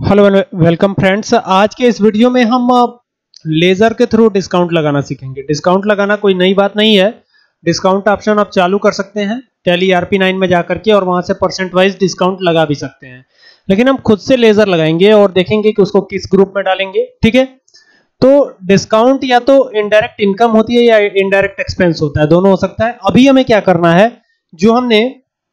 Hello welcome friends. आज के इस वीडियो में हम लेजर के थ्रू डिस्काउंट लगाना सीखेंगे। डिस्काउंट लगाना कोई नई बात नहीं है। डिस्काउंट ऑप्शन आप चालू कर सकते हैं टैली RP9 में जाकर के और वहां से परसेंट वाइज डिस्काउंट लगा भी सकते हैं, लेकिन हम खुद से लेजर लगाएंगे और देखेंगे कि उसको किस ग्रुप में डालेंगे। ठीक है, तो डिस्काउंट या तो इनडायरेक्ट इनकम होती है या इनडायरेक्ट एक्सपेंस होता है, दोनों हो सकता है। अभी हमें क्या करना है, जो हमने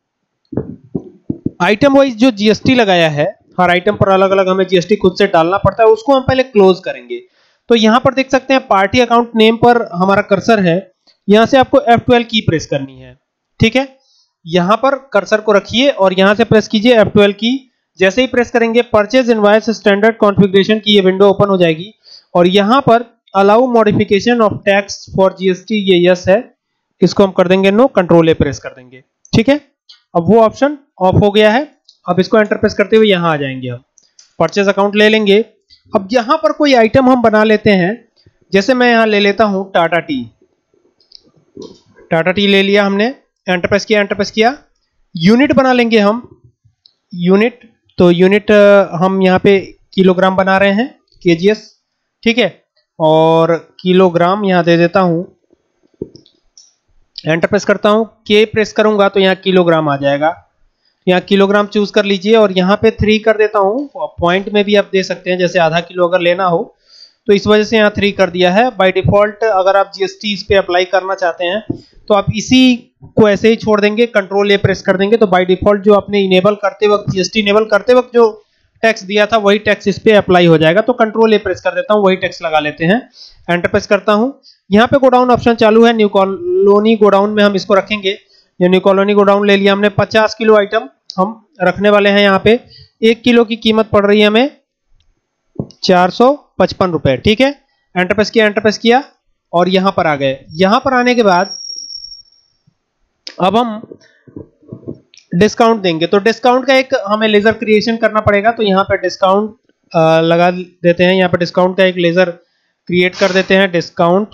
आइटम वाइज जो जीएसटी लगाया है, हर आइटम पर अलग अलग हमें जीएसटी खुद से डालना पड़ता है, उसको हम पहले क्लोज करेंगे। तो यहां पर देख सकते हैं पार्टी अकाउंट नेम पर हमारा कर्सर है, यहां से आपको F12 की प्रेस करनी है। ठीक है, यहां पर कर्सर को रखिए और यहां से प्रेस कीजिए F12 की। जैसे ही प्रेस करेंगे परचेज इनवॉइस स्टैंडर्ड कॉन्फ़िगरेशन की ये विंडो ओपन हो जाएगी और यहां पर allow modification of tax for GST ये यस है, इसको हम कर देंगे नो, कंट्रोल ए प्रेस कर देंगे। ठीक है, अब वो ऑप्शन ऑफ हो गया है। अब इसको एंटर प्रेस करते हुए यहां आ जाएंगे, हम परचेज अकाउंट ले लेंगे। अब यहां पर कोई आइटम हम बना लेते हैं, जैसे मैं यहां ले लेता हूं टाटा टी। टाटा टी ले लिया हमने, एंटर प्रेस किया, एंटर प्रेस किया। यूनिट बना लेंगे हम, यूनिट। तो यूनिट हम यहां पे किलोग्राम बना रहे हैं, केजीएस। ठीक है, और किलोग्राम यहां दे देता हूं, एंटर प्रेस करता हूं, के प्रेस करूंगा तो यहां किलोग्राम आ जाएगा। यहाँ किलोग्राम चूज कर लीजिए और यहाँ पे 3 कर देता हूँ। पॉइंट में भी आप दे सकते हैं, जैसे आधा किलो अगर लेना हो तो इस वजह से यहाँ 3 कर दिया है। बाय डिफॉल्ट अगर आप जीएसटी इस पे अप्लाई करना चाहते हैं तो आप इसी को ऐसे ही छोड़ देंगे, कंट्रोल ए प्रेस कर देंगे, तो बाय डिफॉल्ट जो आपने इनेबल करते वक्त, जीएसटी इनेबल करते वक्त जो टैक्स दिया था वही टैक्स इस पे अप्लाई हो जाएगा। तो कंट्रोल ए प्रेस कर देता हूँ, वही टैक्स लगा लेते हैं। एंटर प्रेस करता हूँ, यहाँ पे गोडाउन ऑप्शन चालू है, न्यू कॉलोनी गोडाउन में हम इसको रखेंगे। ये न्यू कॉलोनी गोडाउन ले लिया हमने। 50 किलो आइटम हम रखने वाले हैं। यहाँ पे 1 किलो की कीमत पड़ रही है हमें 455 रुपए। ठीक है, एंटर प्रेस किया, एंटर प्रेस किया और यहां पर आ गए। यहां पर आने के बाद अब हम डिस्काउंट देंगे, तो डिस्काउंट का एक हमें लेजर क्रिएशन करना पड़ेगा। तो यहां पर डिस्काउंट लगा देते हैं, यहां पर डिस्काउंट का एक लेजर क्रिएट कर देते हैं। डिस्काउंट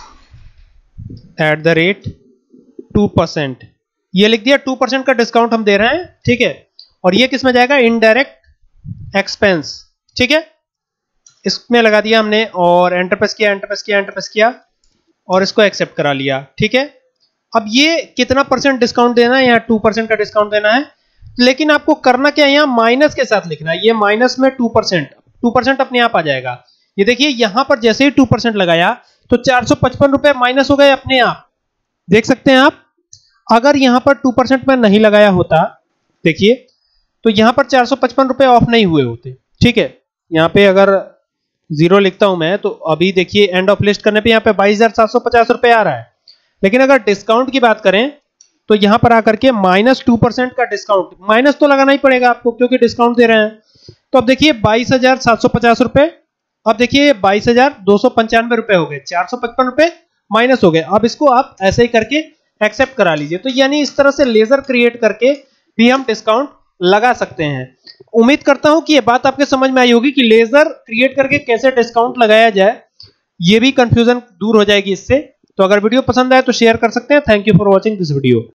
@2%, ये लिख दिया, 2% का डिस्काउंट हम दे रहे हैं। ठीक है, और ये किस में जाएगा, इनडायरेक्ट एक्सपेंस। ठीक है, इसमें लगा दिया हमने और एंटर प्रेस किया, एंटर प्रेस किया, एंटर प्रेस किया और इसको एक्सेप्ट करा लिया। ठीक है, अब ये कितना परसेंट डिस्काउंट देना है, यहाँ 2% का डिस्काउंट देना है, लेकिन आपको करना क्या है, यहाँ माइनस के साथ लिखना है। ये माइनस में 2% अपने आप आ जाएगा। ये देखिए यहां पर जैसे ही 2% लगाया तो 455 रुपए माइनस हो गए अपने आप, देख सकते हैं आप। अगर यहां पर 2% में नहीं लगाया होता, देखिए, तो यहां पर 455 रुपए ऑफ नहीं हुए होते। ठीक है, यहां पे अगर 0 लिखता हूं मैं, तो अभी देखिए एंड ऑफ लिस्ट करने पे यहां पे 22,750 रुपए आ रहा है। लेकिन अगर डिस्काउंट की बात करें तो यहां पर आकर के -2% का डिस्काउंट, माइनस तो लगाना ही पड़ेगा आपको क्योंकि डिस्काउंट दे रहे हैं। तो अब देखिए 22,750 रुपए, अब देखिए 22,295 रुपए हो गए, 455 रुपए माइनस हो गए। अब इसको आप ऐसे ही करके एक्सेप्ट करा लीजिए। तो यानी इस तरह से लेजर क्रिएट करके भी हम डिस्काउंट लगा सकते हैं। उम्मीद करता हूं कि ये बात आपके समझ में आई होगी कि लेजर क्रिएट करके कैसे डिस्काउंट लगाया जाए, ये भी कंफ्यूजन दूर हो जाएगी इससे। तो अगर वीडियो पसंद आए तो शेयर कर सकते हैं। Thank you for watching this video.